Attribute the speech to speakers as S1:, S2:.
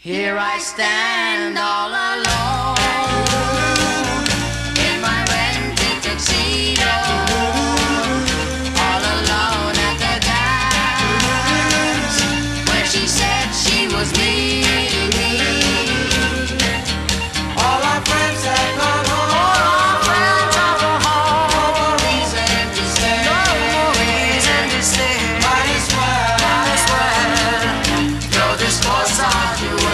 S1: Here I stand all alone in my rented tuxedo, all alone at the dance where she said she was me. All our friends have gone home. All our friends have gone home. No more reason to stay. No more reason to stay. Might as well throw this horse out to